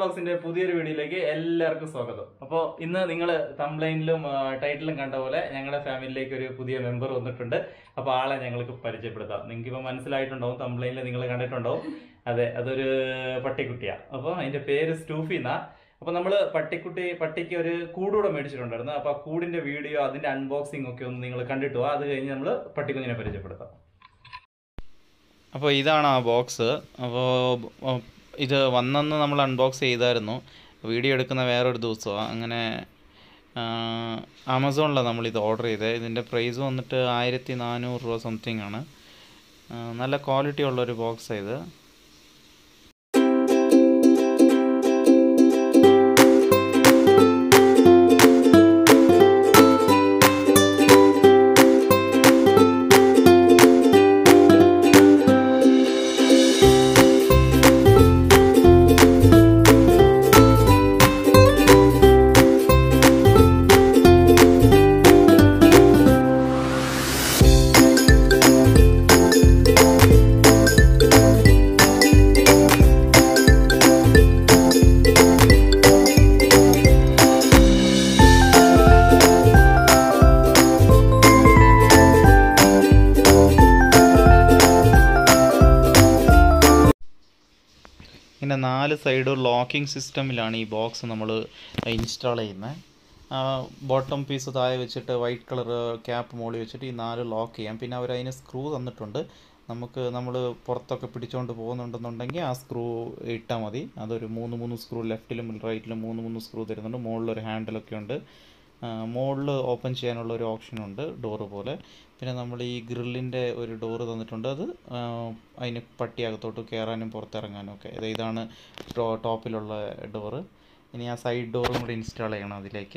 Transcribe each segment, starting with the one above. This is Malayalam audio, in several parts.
വ്ളോഗ്സിന്റെ പുതിയൊരു വീഡിയോയിലേക്ക് എല്ലാവർക്കും സ്വാഗതം. അപ്പോൾ ഇന്ന് നിങ്ങൾ തംബ്ലൈനിലും ടൈറ്റിലും കണ്ട പോലെ ഞങ്ങളുടെ ഫാമിലിയിലേക്ക് ഒരു പുതിയ മെമ്പർ വന്നിട്ടുണ്ട്. അപ്പോൾ ആളെ ഞങ്ങൾക്ക് പരിചയപ്പെടുത്താം. നിങ്ങൾക്ക് ഇപ്പോൾ മനസ്സിലായിട്ടുണ്ടാവും, തംബ്ലൈനിൽ നിങ്ങൾ കണ്ടിട്ടുണ്ടാവും. അതെ, അതൊരു പട്ടിക്കുട്ടിയാണ്. അപ്പോൾ അതിന്റെ പേര് സ്റ്റൂഫി എന്നാ. അപ്പോൾ നമ്മൾ പട്ടിക്ക് ഒരു കൂടൂടെ മേടിച്ചിട്ടുണ്ടായിരുന്നു. അപ്പോൾ ആ കൂടിന്റെ വീഡിയോ, അതിന്റെ അൺബോക്സിംഗ് ഒക്കെ ഒന്ന് നിങ്ങൾ കണ്ടിട്ട് പോവാ. അത് കഴിഞ്ഞ് നമ്മൾ പട്ടിക്കുഞ്ഞിനെ പരിചയപ്പെടുത്താം. അപ്പോൾ ഇതാണ് ആ ബോക്സ്. അപ്പോൾ ഇത് വന്നെന്ന് നമ്മൾ അൺബോക്സ് ചെയ്തായിരുന്നു. വീഡിയോ എടുക്കുന്ന വേറൊരു ദിവസമാണ്. അങ്ങനെ ആമസോണിലാണ് നമ്മളിത് ഓർഡർ ചെയ്തത്. ഇതിൻ്റെ പ്രൈസ് വന്നിട്ട് 1400 രൂപ സംതിങ് ആണ്. നല്ല ക്വാളിറ്റി ഉള്ളൊരു ബോക്സാണ് ഇത്. ഇങ്ങനെ 4 സൈഡും ലോക്കിംഗ് സിസ്റ്റമിലാണ് ഈ ബോക്സ് നമ്മൾ ഇൻസ്റ്റാൾ ചെയ്യുന്നത്. ബോട്ടം പീസ് താഴെ വെച്ചിട്ട് വൈറ്റ് കളർ ക്യാപ്പ് മുകളിൽ വെച്ചിട്ട് ഈ 4 ലോക്ക് ചെയ്യാം. പിന്നെ അവരതിന് സ്ക്രൂ തന്നിട്ടുണ്ട്. നമ്മൾ പുറത്തൊക്കെ പിടിച്ചുകൊണ്ട് പോകുന്നുണ്ടെന്നുണ്ടെങ്കിൽ ആ സ്ക്രൂ ഇട്ടാൽ മതി. അതൊരു 3 സ്ക്രൂ, ലെഫ്റ്റിലും റൈറ്റിലും 3 സ്ക്രൂ തരുന്നുണ്ട്. മുകളിലൊരു ഹാൻഡിലൊക്കെ ഉണ്ട്. മുകളിൽ ഓപ്പൺ ചെയ്യാനുള്ള ഒരു ഓപ്ഷനുണ്ട്, ഡോറ് പോലെ. പിന്നെ നമ്മൾ ഈ ഗ്രില്ലിൻ്റെ ഒരു ഡോറ് തന്നിട്ടുണ്ട്. അത് അതിന് പട്ടിയകത്തോട്ട് കയറാനും പുറത്തിറങ്ങാനും ഒക്കെ. ഇതാണ് ടോപ്പിലുള്ള ഡോറ്. ഇനി ആ സൈഡ് ഡോറും കൂടി ഇൻസ്റ്റാൾ ചെയ്യണം അതിലേക്ക്.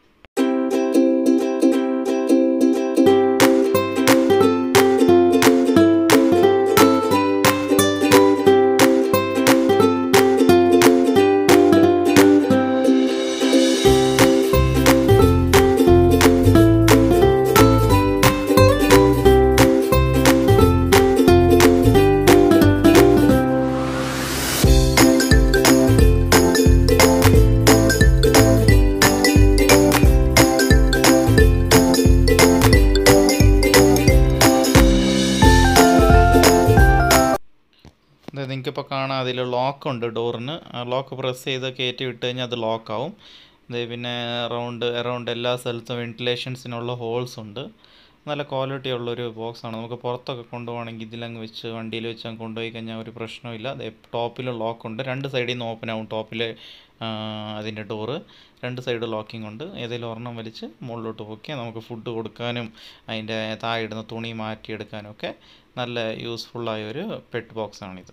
നിങ്ങൾക്കിപ്പോൾ കാണാം, അതിൽ ലോക്കുണ്ട് ഡോറിന്. ലോക്ക് പ്രസ് ചെയ്ത് കയറ്റി വിട്ട് കഴിഞ്ഞാൽ അത് ലോക്കാവും. പിന്നെ അറൗണ്ട് എല്ലാ സ്ഥലത്തും വെന്റിലേഷൻസിനുള്ള ഹോൾസ് ഉണ്ട്. നല്ല ക്വാളിറ്റി ഉള്ളൊരു ബോക്സാണ്. നമുക്ക് പുറത്തൊക്കെ കൊണ്ടുപോകണമെങ്കിൽ ഇതിലങ്ങ് വെച്ച് വണ്ടിയിൽ വെച്ച് അങ്ങ് കൊണ്ടുപോയി കഴിഞ്ഞാൽ ഒരു പ്രശ്നമില്ല. ടോപ്പിൽ ലോക്കുണ്ട്. 2 സൈഡിൽ നിന്ന് ഓപ്പൺ ആവും ടോപ്പിൽ അതിൻ്റെ ഡോറ്. 2 സൈഡ് ലോക്കിംഗ് ഉണ്ട്. ഏതെങ്കിലും ഒരെണ്ണം വലിച്ച് മുകളിലോട്ട് പൊക്കിയാൽ നമുക്ക് ഫുഡ് കൊടുക്കാനും അതിൻ്റെ താഴെ ഇടുന്ന തുണി മാറ്റിയെടുക്കാനും ഒക്കെ നല്ല യൂസ്ഫുള്ളായൊരു പെറ്റ് ബോക്സാണിത്.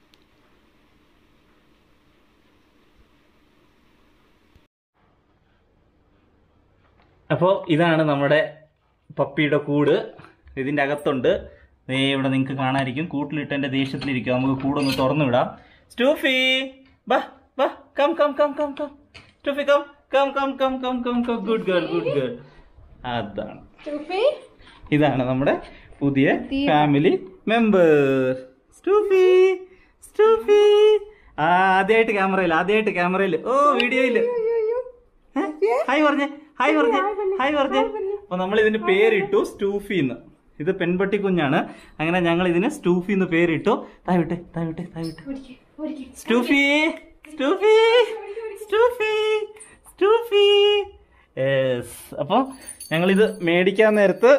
അപ്പോൾ ഇതാണ് നമ്മുടെ പപ്പിയുടെ കൂട്. ഇതിൻ്റെ അകത്തുണ്ട്. ഇവിടെ നിങ്ങൾക്ക് കാണാതിരിക്കും. കൂട്ടിലിട്ടെൻ്റെ ദേഷ്യത്തിലിരിക്കും. നമുക്ക് കൂടൊന്ന് തുറന്നു വിടാം. സ്റ്റൂഫി ബാ ബാ, come come come come come Stuffy, come come come come come come come good girl, good girl. അതാണ്, ഇതാണ് നമ്മുടെ പുതിയ ഫാമിലി മെമ്പർ സ്റ്റൂഫി. സ്റ്റൂഫി ആദ്യമായിട്ട് ക്യാമറയിൽ ഓ വീഡിയോയില് ഹായ് പറഞ്ഞേ, ഹായ് പറഞ്ഞേ, ഹായ് പറഞ്ഞേ. അപ്പൊ നമ്മൾ ഇതിന് പേരിട്ടു സ്റ്റൂഫി എന്ന്. ഇത് പെൺപട്ടി കുഞ്ഞാണ്. അങ്ങനെ ഞങ്ങൾ ഇതിന് സ്റ്റൂഫി എന്ന് പേരിട്ടു. താവിട്ടെ സ്റ്റൂഫി, സ്റ്റൂഫി, സ്റ്റൂഫി, സ്റ്റൂഫി. അപ്പോൾ ഞങ്ങളിത് മേടിക്കാൻ നേരത്ത്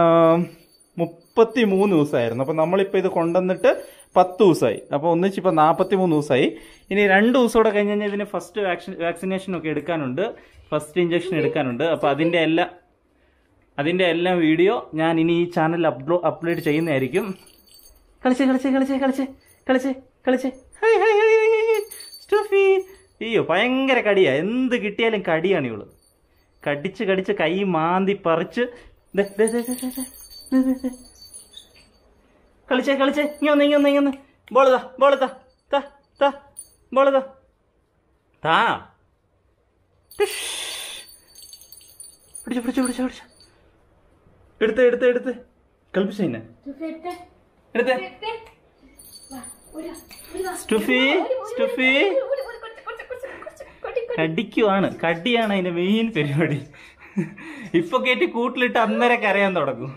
33 ദിവസമായിരുന്നു. അപ്പോൾ നമ്മളിപ്പോൾ ഇത് കൊണ്ടുവന്നിട്ട് 10 ദിവസമായി. അപ്പോൾ ഒന്നിച്ചിപ്പോൾ 43 ദിവസമായി. ഇനി 2 ദിവസം കൂടെ കഴിഞ്ഞ് കഴിഞ്ഞാൽ ഇതിന് ഫസ്റ്റ് വാക്സിനേഷൻ ഒക്കെ എടുക്കാനുണ്ട്. First injection എടുക്കാനുണ്ട്. അപ്പോൾ അതിൻ്റെ എല്ലാം വീഡിയോ ഞാൻ ഇനി ഈ ചാനലിൽ അപ്ലോഡ് ചെയ്യുന്നതായിരിക്കും. കളിച്ചേ സ്റ്റൂഫി. അയ്യോ ഭയങ്കര കടിയാ. എന്ത് കിട്ടിയാലും കടിയാണ് ഇവള്. കടിച്ച് കൈ മാന്തി പറിച്ച്. കളിച്ചേ ഇങ്ങൊന്ന് ബോള് താ. പിടിച്ചു എടുത്ത് കളിപ്പിച്ചേ. Stuffy. കടിക്കുവാണ്. കടിയാണ് അതിന്റെ മെയിൻ പരിപാടി. ഇപ്പൊ കയറ്റി കൂട്ടിലിട്ട് അന്നേരം കരയാൻ തുടങ്ങും.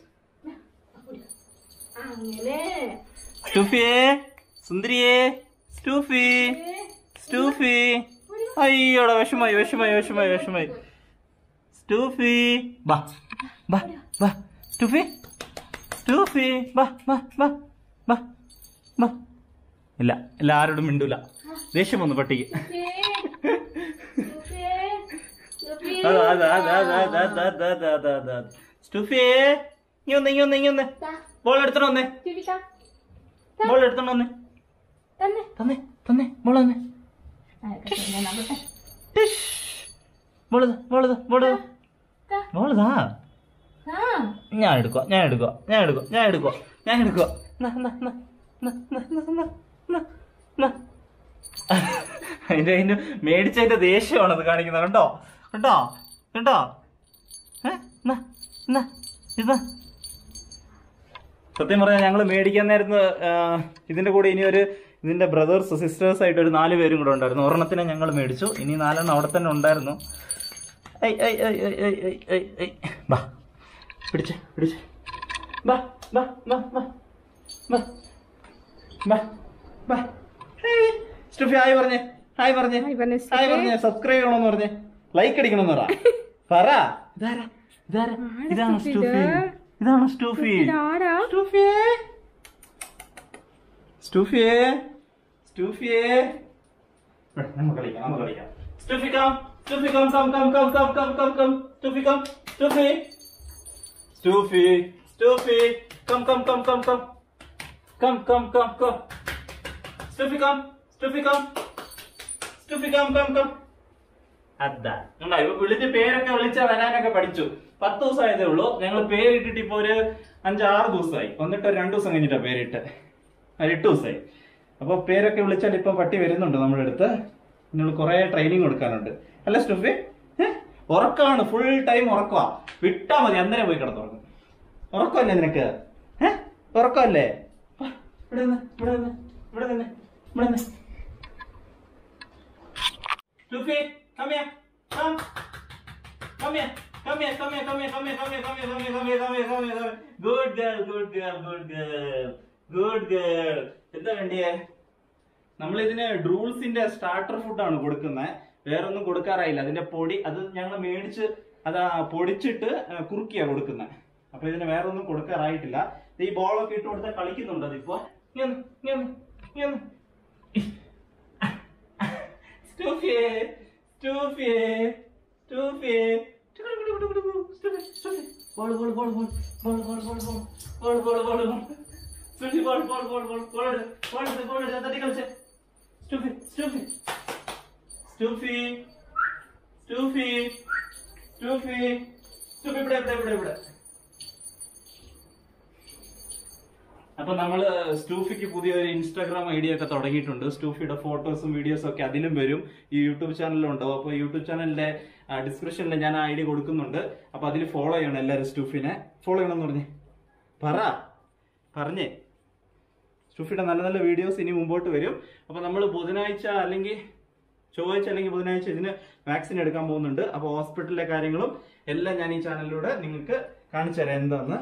സ്റ്റൂഫിയേ, സുന്ദരിയേ, സ്റ്റൂഫി, സ്റ്റൂഫി. അയ്യോടാ, വിഷമായി വിഷമായി വിഷമായി വിഷമായി. സ്റ്റൂഫി ബാ ബാ ബാ. സ്റ്റൂഫി, സ്റ്റൂഫി ബാ ബാ ബാ ബാ ബാ. ഇല്ല ഇല്ല, ആരോടും മിണ്ടൂല. ദേഷ്യം വന്നു പട്ടിക്ക്. സ്റ്റൂഫിയേ, ഇങ്ങ ഒന്ന് ഇങ്ങ ഒന്ന് ഇങ്ങ ഒന്ന്. ബോൾ എടുത്തോണ്ട് വന്നേ, ബോൾ എടുത്തോണ്ട് വന്നേ. തന്നെ തന്നെ ബോൾ തന്നെ. ബോളതാ. ഞാൻ എടുക്കുക ഞാൻ എടുക്കുക ഞാൻ എടുക്കുക ഞാൻ എടുക്കുക ഞാൻ എടുക്കുക. അതിന്റെ മേടിച്ചതിന്റെ ദേഷ്യമാണത് കാണിക്കുന്നത്. കണ്ടോ കണ്ടോ കണ്ടോ? സത്യം പറഞ്ഞാൽ ഞങ്ങൾ മേടിക്കാൻ നേരത്ത് ഇതിന്റെ കൂടെ ഇനി ഇതിന്റെ ബ്രദേഴ്സ് സിസ്റ്റേഴ്സ് ആയിട്ട് ഒരു 4 പേരും കൂടെ ഉണ്ടായിരുന്നു. ഒരെണ്ണത്തിനെ ഞങ്ങൾ മേടിച്ചു. ഇനി 4 അവിടെ തന്നെ ഉണ്ടായിരുന്നു. ബാ പിടിച്ചേ പിടിച്ചേ. ബാ ബാ ബാ ബാ ബാ ബാ ബാ. സ്റ്റൂഫി ഹായ് പറഞ്ഞേ, ഹായ് പറഞ്ഞേ, ഹായ് പറഞ്ഞേ. സബ്സ്ക്രൈബ് ചെയ്യണമെന്ന് പറഞ്ഞേ, ലൈക്ക് അടിക്കണമെന്ന് പറ. ഇതാരാ ഇതാരാ? ഇതാണ് സ്റ്റൂഫി, ഇതാണ് സ്റ്റൂഫി. സ്റ്റൂഫിയേ, സ്റ്റൂഫിയേ, സ്റ്റൂഫിയേ. നമുക്ക് കളിക്കാം, നമുക്ക് കളിക്കാം. Stuffy come, Stuffy come come come come come come come come. Stuffy come, Stuffy, Stuffy, Stuffy come come come come come come come come come. Stuffy come, Stuffy come, Stuffy come come come. അതാ ഇപ്പൊ വിളിച്ച് പേരൊക്കെ വിളിച്ചാ വരാനൊക്കെ പഠിച്ചു. 10 ദിവസമായതേ ഉള്ളൂ. ഞങ്ങൾ പേരിട്ടിട്ട് ഇപ്പൊ ഒരു 5-6 ദിവസമായി. വന്നിട്ട് 2 ദിവസം കഴിഞ്ഞിട്ടാ പേരിട്ട്. 8 ദിവസമായി. അപ്പൊ പേരൊക്കെ വിളിച്ചാൽ ഇപ്പൊ പട്ടി വരുന്നുണ്ട് നമ്മുടെ അടുത്ത്. നിങ്ങൾ കുറെ ട്രെയിനിങ് കൊടുക്കാനുണ്ട് അല്ല സ്റ്റൂഫി? ഉറക്കമാണ്, ഫുൾ ടൈം ഉറക്കമാ. വിട്ടാ മതി, അന്നേരം പോയി കിടന്നുറങ്ങും. ഉറക്കമല്ലേ നിനക്ക്? ഉറക്കമല്ലേ? ഇവിടെ നിന്ന് ഇവിടെ നിന്ന് ഇവിടെ നിന്ന് ഇവിടെ നിന്ന്. സ്റ്റൂഫി come here, come here, come here, come here, come here, come here, come here, come here, come here, come here, come here, come here. Good girl, good girl, good girl, good girl. എന്താ വേണ്ടിയേ? നമ്മളിതിന് ഡ്രൂൾസിന്റെ സ്റ്റാർട്ടർ ഫുഡാണ് കൊടുക്കുന്നത്. വേറൊന്നും കൊടുക്കാറായില്ല. അതിന്റെ പൊടി അത് ഞങ്ങൾ മേടിച്ച് പൊടിച്ചിട്ട് കുറുക്കിയാ കൊടുക്കുന്നത്. അപ്പൊ ഇതിന് വേറെ ഒന്നും കൊടുക്കാറായിട്ടില്ല. ഈ ബോളൊക്കെ ഇട്ട് കൊടുത്താൽ കളിക്കുന്നുണ്ട്. അതിപ്പോ സ്റ്റൂഫിയേ, സ്റ്റൂഫിയേ, സ്റ്റൂഫിയേ. Ball ball ball ball ball ball ball ball ball ball ball. Stuffy ball ball ball ball ball ball ball തട്ടി കളിച്ചേ. സ്റ്റൂഫി സ്റ്റൂഫി സ്റ്റൂഫി സ്റ്റൂഫി സ്റ്റൂഫി സ്റ്റൂഫി ഇവിടെ ഇവിടെ ഇവിടെ ഇവിടെ. അപ്പൊ നമ്മള് സ്റ്റൂഫിക്ക് പുതിയൊരു ഇൻസ്റ്റാഗ്രാം ഐഡിയ ഒക്കെ തുടങ്ങിയിട്ടുണ്ട്. സ്റ്റൂഫിയുടെ ഫോട്ടോസും വീഡിയോസും ഒക്കെ അതിലും വരും. ഈ യൂട്യൂബ് ചാനലിലും ഉണ്ടാവും. അപ്പൊ യൂട്യൂബ് ചാനലിന്റെ ഡിസ്ക്രിപ്ഷനിൽ ഞാൻ ആ ഐഡിയ കൊടുക്കുന്നുണ്ട്. അപ്പൊ അതിൽ ഫോളോ ചെയ്യണം എല്ലാവരും. സ്റ്റൂഫിനെ ഫോളോ ചെയ്യണമെന്ന് പറഞ്ഞേ, പറഞ്ഞേ. സ്റ്റൂഫിയുടെ നല്ല നല്ല വീഡിയോസ് ഇനി മുമ്പോട്ട് വരും. അപ്പൊ നമ്മൾ ബുധനാഴ്ച അല്ലെങ്കിൽ ചൊവ്വാഴ്ച അല്ലെങ്കിൽ ബുധനാഴ്ച ഇതിന് വാക്സിൻ എടുക്കാൻ പോകുന്നുണ്ട്. അപ്പൊ ഹോസ്പിറ്റലിലെ കാര്യങ്ങളും എല്ലാം ഞാൻ ഈ ചാനലിലൂടെ നിങ്ങൾക്ക് കാണിച്ചു തരാം എന്താന്ന്.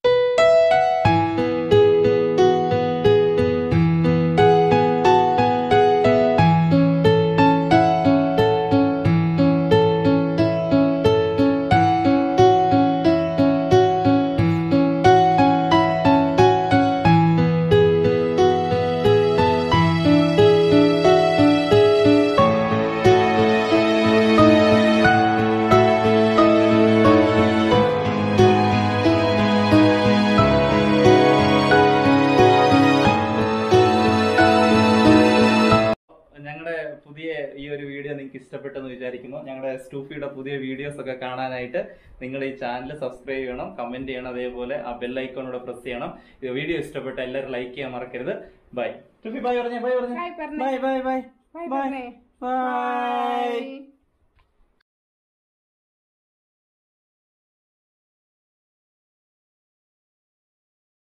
ഈ ഒരു വീഡിയോ നിങ്ങൾക്ക് ഇഷ്ടപ്പെട്ടെന്ന് വിചാരിക്കുന്നു. ഞങ്ങളുടെ സ്റ്റൂഫിയുടെ പുതിയ വീഡിയോസ് ഒക്കെ കാണാനായിട്ട് നിങ്ങൾ ഈ ചാനൽ സബ്സ്ക്രൈബ് ചെയ്യണം, കമന്റ് ചെയ്യണം, അതേപോലെ ആ ബെൽ ഐക്കോണോട് പ്രസ് ചെയ്യണം. ഈ വീഡിയോ ഇഷ്ടപ്പെട്ട എല്ലാവരും ലൈക്ക് ചെയ്യാൻ മറക്കരുത്. ബൈ സ്റ്റൂഫി, ബൈ പറഞ്ഞേ, ബൈ പറഞ്ഞേ, bye bye bye bye bye by.